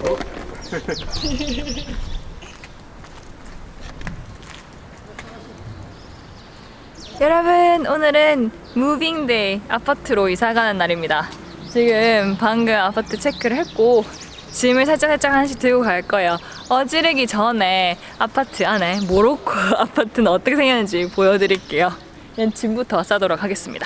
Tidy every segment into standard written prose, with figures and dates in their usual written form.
여러분, 오늘은 무빙데이, 아파트로 이사가는 날입니다. 지금 방금 아파트 체크를 했고 짐을 살짝 하나씩 들고 갈 거예요. 어지르기 전에 아파트 안에 모로코 아파트는 어떻게 생겼는지 보여드릴게요. 그냥 짐부터 싸도록 하겠습니다.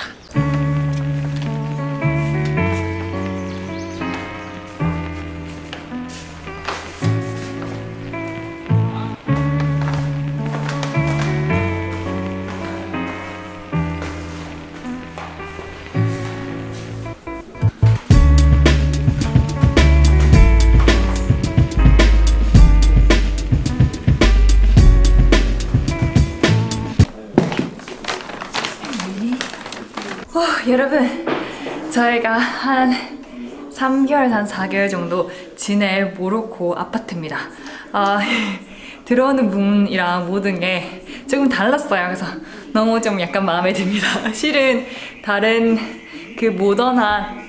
여러분, 저희가 한 3개월, 한 4개월 정도 지낼 모로코 아파트입니다. 들어오는 문이랑 모든 게 조금 달랐어요. 그래서 너무 좀 약간 마음에 듭니다. 실은 다른 그 모던한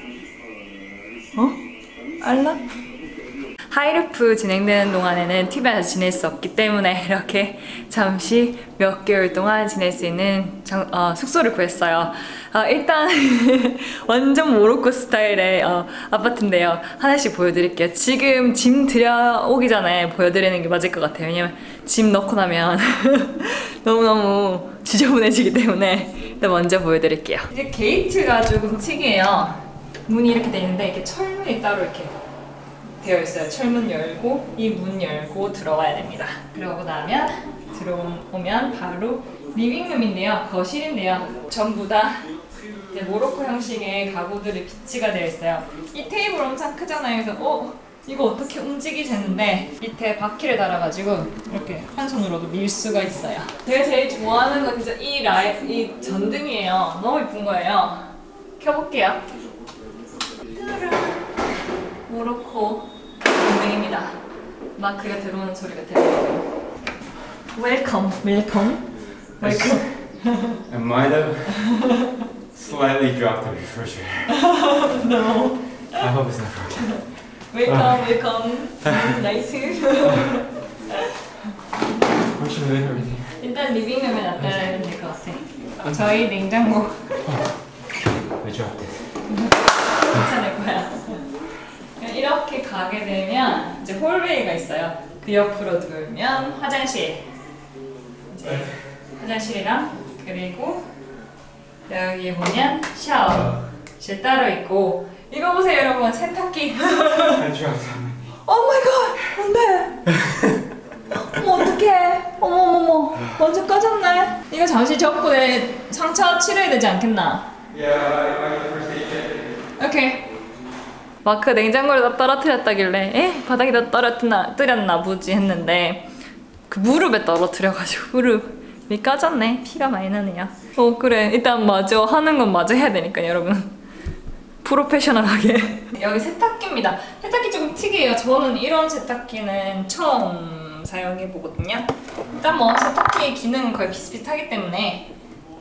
알람? 하이루프 진행되는 동안에는 TV에서 지낼 수 없기 때문에 이렇게 잠시 몇 개월 동안 지낼 수 있는 숙소를 구했어요. 일단 완전 모로코 스타일의 아파트인데요. 하나씩 보여드릴게요. 지금 짐 들여오기 전에 보여드리는 게 맞을 것 같아요. 왜냐면 짐 넣고 나면 너무너무 지저분해지기 때문에 일단 먼저 보여드릴게요. 이제 게이트가 조금 특이해요. 문이 이렇게 돼 있는데 이렇게 철문이 따로 이렇게 되어 있어요. 철문 열고 이 문 열고 들어가야 됩니다. 그러고 나면 들어오면 바로 리빙룸인데요. 거실인데요. 전부 다 이제 모로코 형식의 가구들이 비치가 되어 있어요. 이 테이블 엄청 크잖아요. 그래서 이거 어떻게 움직이지 했는데 밑에 바퀴를 달아가지고 이렇게 한 손으로도 밀 수가 있어요. 제가 제일 좋아하는 건 진짜 이 전등이에요. 너무 예쁜 거예요. 켜볼게요. 모로코 전등입니다. 마크가 들어오는 소리가 들려요. 웰컴. I might have slightly dropped the refrigerator. No. I hope it's not broken. 웰컴. 나이스. Where should I leave everything? 일단 리빙룸에 놔둬야 될 것 같아. 저희 냉장고. I dropped it. 괜찮을 거야. 이렇게 가게 되면 이제 홀웨이가 있어요. 그 옆으로 돌면 화장실. 이제 화장실이랑 그리고 여기 보면 샤워실 따로 있고 이거 보세요 여러분 세탁기. I dropped it. 오 마이 갓! 안돼! 어머 어떡해! 어머 완전 꺼졌네. 이거 잠시 접고 내 상처 치료해야 되지 않겠나? Yeah, I first aid kit. 오케이. 마크 냉장고에다 떨어뜨렸다길래 바닥에다 떨어뜨렸나 보지 했는데 그 무릎에 떨어뜨려가지고 무릎이 까졌네. 피가 많이 나네요. 그래 일단 마저 하는 건 마저 해야 되니까 여러분 프로페셔널하게. 여기 세탁기입니다. 세탁기 조금 특이해요. 저는 이런 세탁기는 처음 사용해보거든요. 일단 세탁기의 기능은 거의 비슷비슷하기 때문에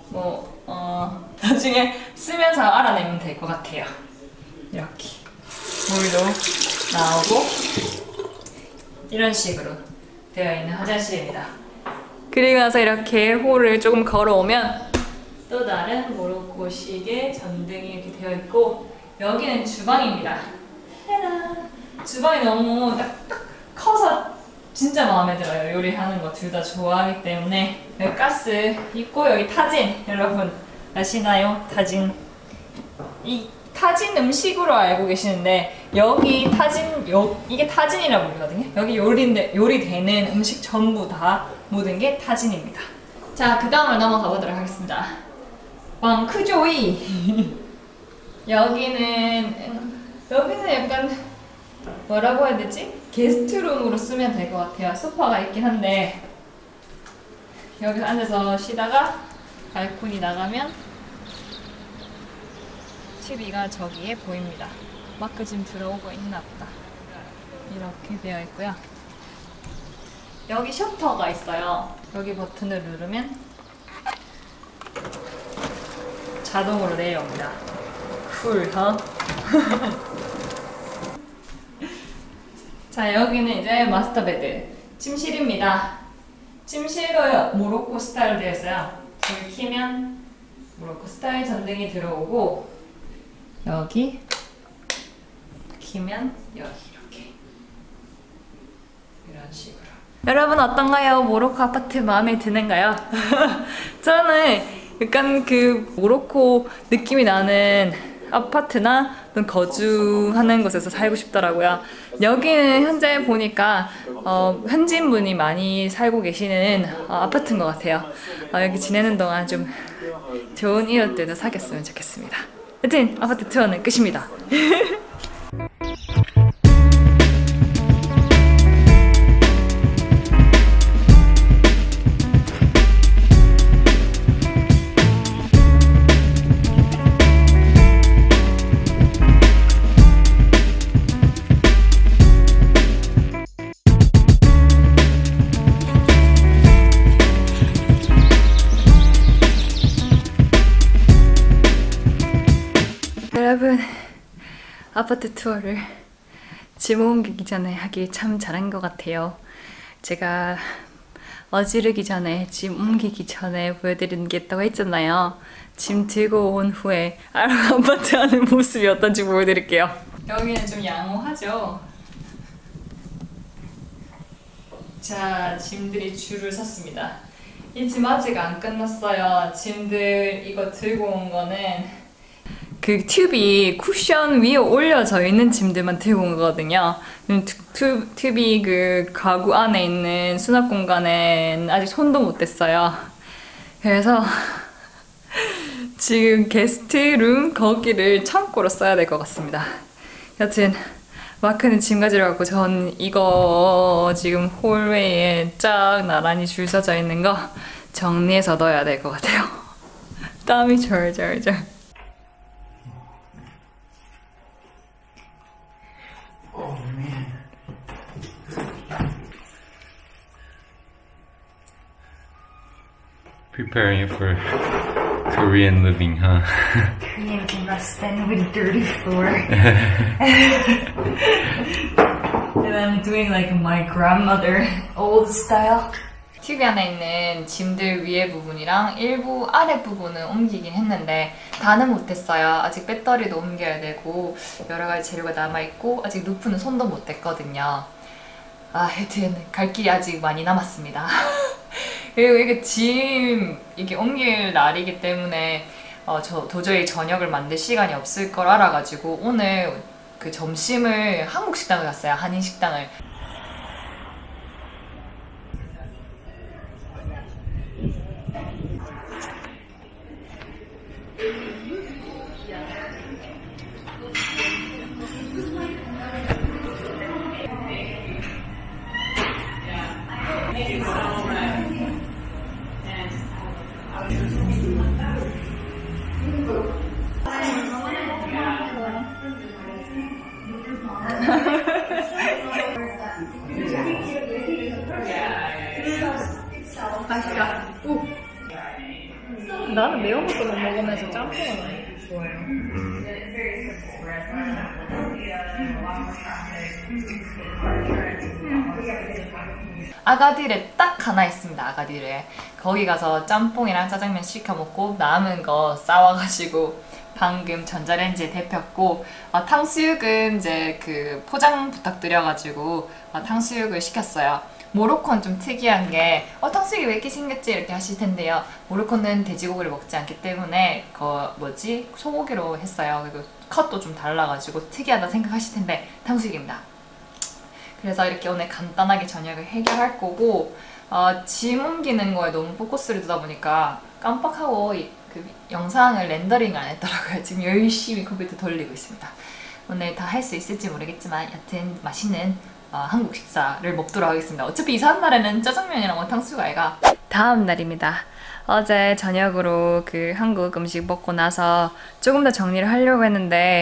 나중에 쓰면서 알아내면 될 것 같아요. 이렇게 물도 나오고 이런 식으로 되어 있는 화장실입니다. 그리고 나서 이렇게 홀을 조금 걸어오면 또 다른 모로코식의 전등이 이렇게 되어 있고 여기는 주방입니다. 짜란! 주방이 너무 딱 커서 진짜 마음에 들어요. 요리하는 거 둘 다 좋아하기 때문에 여기 가스 있고 여기 타진 여러분 아시나요? 타진 이 타진 음식으로 알고 계시는데 여기 타진 이게 타진이라고 부르거든요. 여기 요리되는 음식 전부 다 모든 게 타진입니다. 자, 그 다음을 넘어가 보도록 하겠습니다. 왕크조이. 여기는 약간 뭐라고 해야 되지? 게스트룸으로 쓰면 될 것 같아요. 소파가 있긴 한데 여기서 앉아서 쉬다가 발코니 나가면 TV가 저기에 보입니다. 마크 지금 들어오고 있나 보다. 이렇게 되어 있고요. 여기 셔터가 있어요. 여기 버튼을 누르면 자동으로 내려옵니다. 쿨, 자, 여기는 이제 마스터 베드, 침실입니다. 침실도 모로코 스타일로 되어 있어요. 여기 키면 모로코 스타일 전등이 들어오고, 여기 키면 여기 이렇게 이런 식으로. 여러분 어떤가요? 모로코 아파트 마음에 드는가요? 저는 약간 그 모로코 느낌이 나는 아파트나 거주하는 곳에서 살고 싶더라고요. 여기는 현재 보니까 현지인분이 많이 살고 계시는 아파트인 것 같아요. 여기 지내는 동안 좀 좋은 이웃들도 사귀었으면 좋겠습니다. 하여튼 아파트 투어는 끝입니다. 여러분, 아파트 투어를 짐 옮기기 전에 하길 참 잘한 것 같아요. 제가 어지르기 전에, 짐 옮기기 전에 보여드리는 게 있다고 했잖아요. 짐 들고 온 후에 아파트 안의 모습이 어떤지 보여드릴게요. 여기는 좀 양호하죠? 자, 짐들이 줄을 섰습니다. 이 짐 아직 안 끝났어요. 짐들 이거 들고 온 거는 그 튜브이 쿠션 위에 올려져 있는 짐들만 들고 온 거거든요. 튜브이 그 가구 안에 있는 수납 공간엔 아직 손도 못 댔어요. 그래서 지금 게스트룸 거기를 창고로 써야 될 것 같습니다. 여튼 마크는 짐 가지러 갔고 전 이거 지금 홀웨이에 쫙 나란히 줄 서져 있는 거 정리해서 넣어야 될 것 같아요. 땀이 절절절. Preparing for Korean living, huh? Korean living must end with dirty floor. And I'm doing like my grandmother old style. 튜브 안에 있는 짐들 위에 부분이랑 일부 아래 부분은 옮기긴 했는데 다는 못했어요. 아직 배터리도 옮겨야 되고 여러 가지 재료가 남아있고 아직 루프는 손도 못 댔거든요. 하여튼 갈 길이 아직 많이 남았습니다. 그리고 이게 짐 이게 옮길 날이기 때문에 저 도저히 저녁을 만들 시간이 없을 걸 알아가지고 오늘 그 점심을 한국 식당을 갔어요. 한인 식당을. 맛있다. 나는 매운 것도 못 먹으면서 짬뽕을 좋아해요. 아가디레 딱 하나 있습니다. 아가디레 거기 가서 짬뽕이랑 짜장면 시켜 먹고 남은 거 싸와가지고 방금 전자레인지에 데폈고 탕수육은 이제 그 포장 부탁드려가지고 탕수육을 시켰어요. 모로코는 좀 특이한 게 탕수육이 왜 이렇게 생겼지? 이렇게 하실 텐데요. 모로코는 돼지고기를 먹지 않기 때문에 소고기로 했어요. 그리고 컷도 좀 달라가지고 특이하다 생각하실 텐데 탕수육입니다. 그래서 이렇게 오늘 간단하게 저녁을 해결할 거고 짐 옮기는 거에 너무 포커스를 두다 보니까 깜빡하고 그 영상을 렌더링 안 했더라고요. 지금 열심히 컴퓨터 돌리고 있습니다. 오늘 다 할 수 있을지 모르겠지만 여튼 맛있는 한국 식사를 먹도록 하겠습니다. 어차피 이사한 날에는 짜장면이랑 탕수육 아이가. 다음 날입니다. 어제 저녁으로 그 한국 음식 먹고 나서 조금 더 정리를 하려고 했는데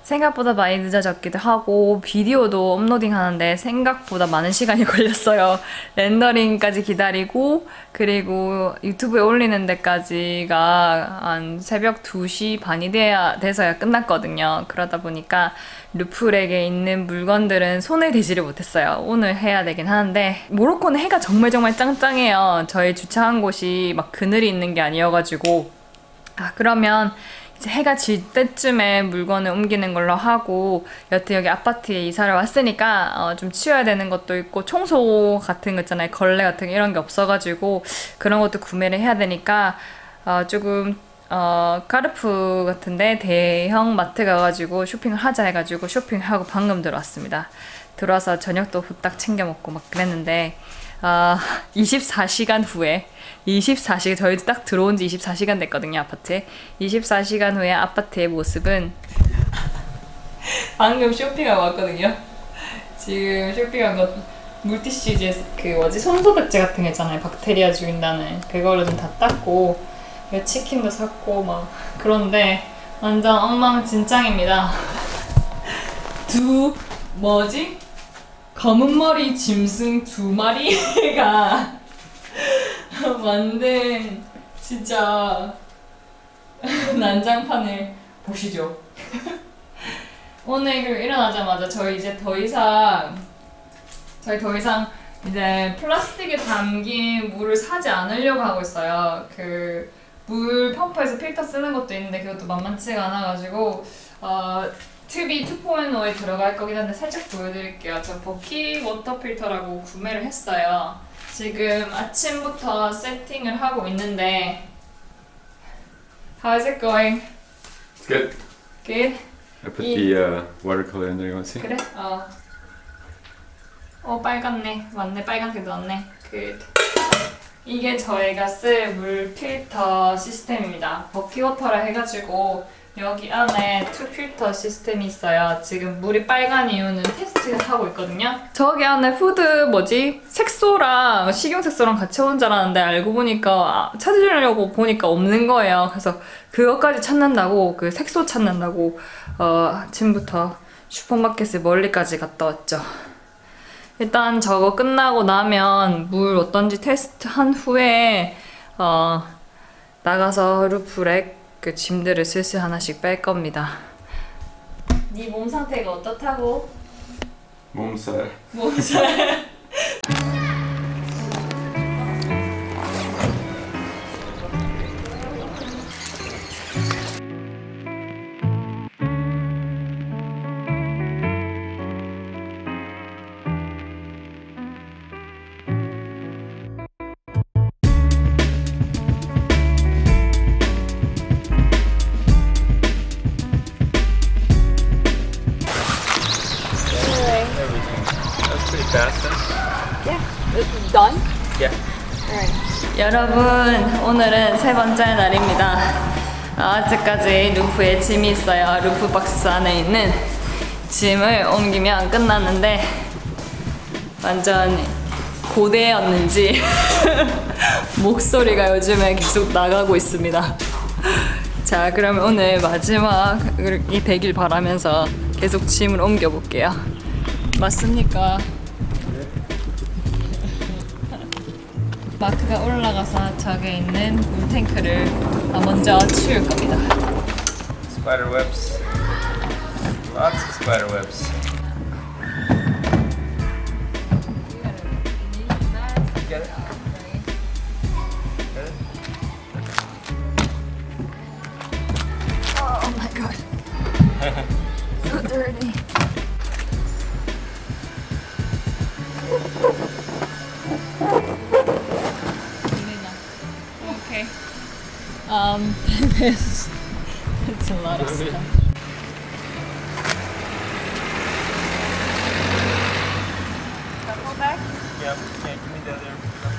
생각보다 많이 늦어졌기도 하고 비디오도 업로딩 하는데 생각보다 많은 시간이 걸렸어요. 렌더링까지 기다리고 그리고 유튜브에 올리는 데까지가 한 새벽 2시 반이 돼서야 끝났거든요. 그러다 보니까 루프렉에 있는 물건들은 손을 대지를 못했어요. 오늘 해야 되긴 하는데 모로코는 해가 정말 짱짱해요. 저희 주차한 곳이 막 그늘이 있는 게 아니어가지고 그러면 이제 해가 질 때쯤에 물건을 옮기는 걸로 하고 여태 여기 아파트에 이사를 왔으니까 좀 치워야 되는 것도 있고 청소 같은 거 있잖아요. 걸레 같은 거 이런 게 없어가지고 그런 것도 구매를 해야 되니까 조금 카르프 같은데 대형 마트 가가지고 쇼핑을 하자 해가지고 쇼핑하고 방금 들어왔습니다. 들어와서 저녁도 후딱 챙겨 먹고 막 그랬는데 24시간 후에 24시간 저희도 딱 들어온 지 24시간 됐거든요. 아파트에 24시간 후에 아파트의 모습은 방금 쇼핑하고 왔거든요. 지금 쇼핑한 거 물티슈제 그 뭐지 손소독제 같은 거 있잖아요. 박테리아 죽인다는 그거를 좀 다 닦고 치킨도 샀고 막 그런데 완전 엉망진창입니다. 뭐지? 검은 머리 짐승 2마리가 만든 진짜 난장판을 보시죠. 오늘 그 일어나자마자 저희 더 이상 이제 플라스틱에 담긴 물을 사지 않으려고 하고 있어요. 그 물 펌프에서 필터 쓰는 것도 있는데 그것도 만만치가 않아가지고 튜비 2.0에 들어갈 거긴 한데 살짝 보여드릴게요. 저 버키 워터 필터라고 구매를 했어요. 지금 아침부터 세팅을 하고 있는데 How is it going? It's good. Good? I put the watercolor in there. You want to see? 그래? 빨갛네. 맞네. 빨간색도 왔네. Good. 이게 저희가 쓸 물 필터 시스템입니다. 버키워터라 해가지고 여기 안에 투 필터 시스템이 있어요. 지금 물이 빨간 이유는 테스트를 하고 있거든요. 저기 안에 색소랑 식용색소랑 같이 온 줄 알았는데 알고 보니까 찾으려고 보니까 없는 거예요. 그래서 그것까지 찾는다고 그 색소 찾는다고 아침부터 슈퍼마켓을 멀리까지 갔다 왔죠. 일단 저거 끝나고 나면 물 어떤지 테스트한 후에 나가서 루프렉 그 짐들을 슬슬 하나씩 뺄 겁니다. 네 몸 상태가 어떻다고? 몸살. 몸살. Done? Yeah. Alright. 여러분 오늘은 세 번째 날입니다. 아직까지 루프에 짐이 있어요. 루프 박스 안에 있는 짐을 옮기면 끝났는데 완전 고대였는지 목소리가 요즘에 계속 나가고 있습니다. 자 그러면 오늘 마지막이 되길 바라면서 계속 짐을 옮겨볼게요. 맞습니까? 마크가 올라가서 저기 있는 물탱크를 먼저 치울 겁니다. Spider webs. Lots of spider webs. Get it? Get it? Oh my god. So dirty. Okay. It's a lot of stuff. Double back? Yeah, give me the other.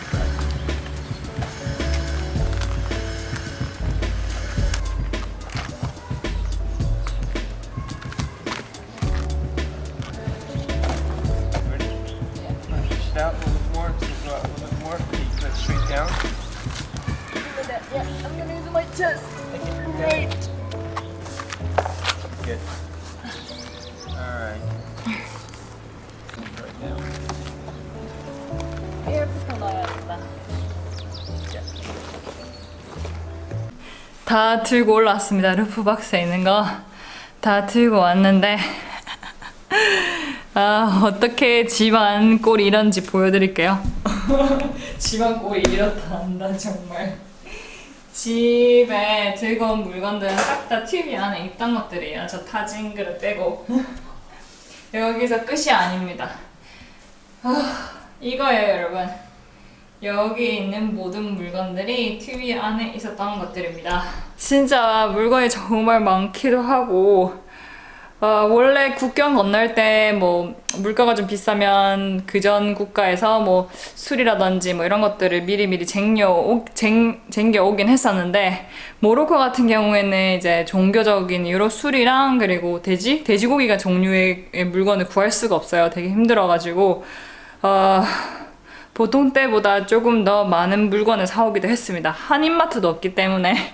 Ready? Yeah. Push it out a little bit more. So go out a little bit more. Keep it straight down. Yeah, I'm gonna use my chest. Take it. Great. Good. 다 들고 올라왔습니다. 루프 박스에 있는 거 다 들고 왔는데 아, 어떻게 집안 꼴이 이런지 보여드릴게요. 집안 꼴이 이렇단다 정말. 집에 들고 온 물건들은 싹 다 TV 안에 있던 것들이에요. 저 타진 그릇 빼고. 여기서 끝이 아닙니다. 이거예요 여러분. 여기 있는 모든 물건들이 TV 안에 있었던 것들입니다. 진짜 물건이 정말 많기도 하고 원래 국경 건널 때 뭐 물가가 좀 비싸면 그 전 국가에서 뭐 술이라든지 뭐 이런 것들을 미리미리 쟁겨 오긴 했었는데 모로코 같은 경우에는 이제 종교적인 이유로 술이랑 그리고 돼지고기가 종류의 물건을 구할 수가 없어요. 되게 힘들어가지고 보통 때보다 조금 더 많은 물건을 사오기도 했습니다. 한인마트도 없기 때문에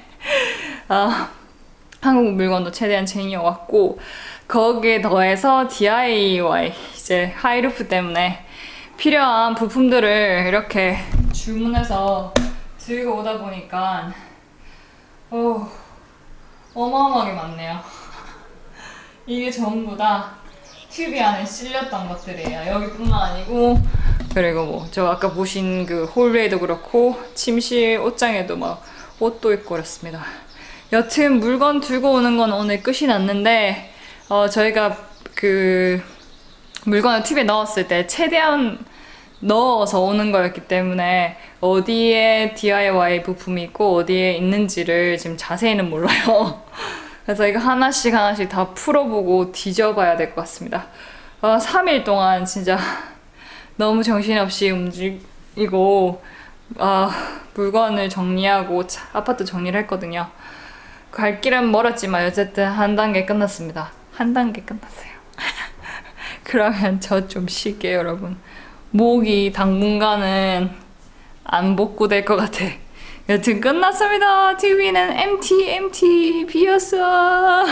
한국 물건도 최대한 쟁여왔고 거기에 더해서 DIY 이제 하이루프 때문에 필요한 부품들을 이렇게 주문해서 들고 오다 보니까 어마어마하게 많네요. 이게 전부 다 튜브 안에 실렸던 것들이에요. 여기뿐만 아니고 그리고 뭐 저 아까 보신 그 홀웨이도 그렇고 침실 옷장에도 막 옷도 있고 그렇습니다. 여튼 물건 들고 오는 건 오늘 끝이 났는데 저희가 그 물건을 튜브에 넣었을 때 최대한 넣어서 오는 거였기 때문에 어디에 DIY 부품이 있고 어디에 있는지를 지금 자세히는 몰라요. 그래서 이거 하나씩 다 풀어보고 뒤져봐야 될 것 같습니다. 3일 동안 진짜 너무 정신없이 움직이고 물건을 정리하고 아파트 정리를 했거든요. 갈 길은 멀었지만 어쨌든 한 단계 끝났습니다. 한 단계 끝났어요. 그러면 저 좀 쉴게요 여러분. 목이 당분간은 안 복구될 것 같아. 여튼 끝났습니다. TV는 empty 비었어.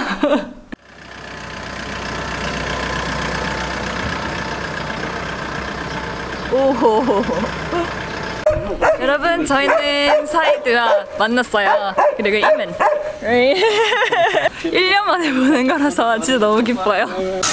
오호. 여러분 저희는 사이드와 만났어요. 그리고 이men 1년 만에 보는 거라서 진짜 너무 기뻐요.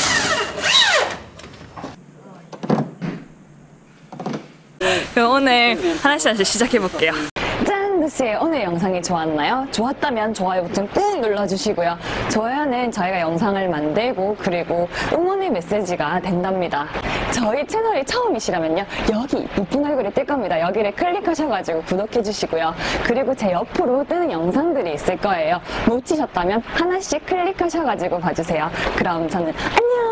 그럼 오늘 하나씩 시작해볼게요. 짠! 혹시 오늘 영상이 좋았나요? 좋았다면 좋아요 버튼 꾹 눌러주시고요. 좋아요는 저희가 영상을 만들고 그리고 응원의 메시지가 된답니다. 저희 채널이 처음이시라면요. 여기 이쁜 얼굴이 뜰 겁니다. 여기를 클릭하셔가지고 구독해주시고요. 그리고 제 옆으로 뜨는 영상들이 있을 거예요. 놓치셨다면 하나씩 클릭하셔가지고 봐주세요. 그럼 저는 안녕!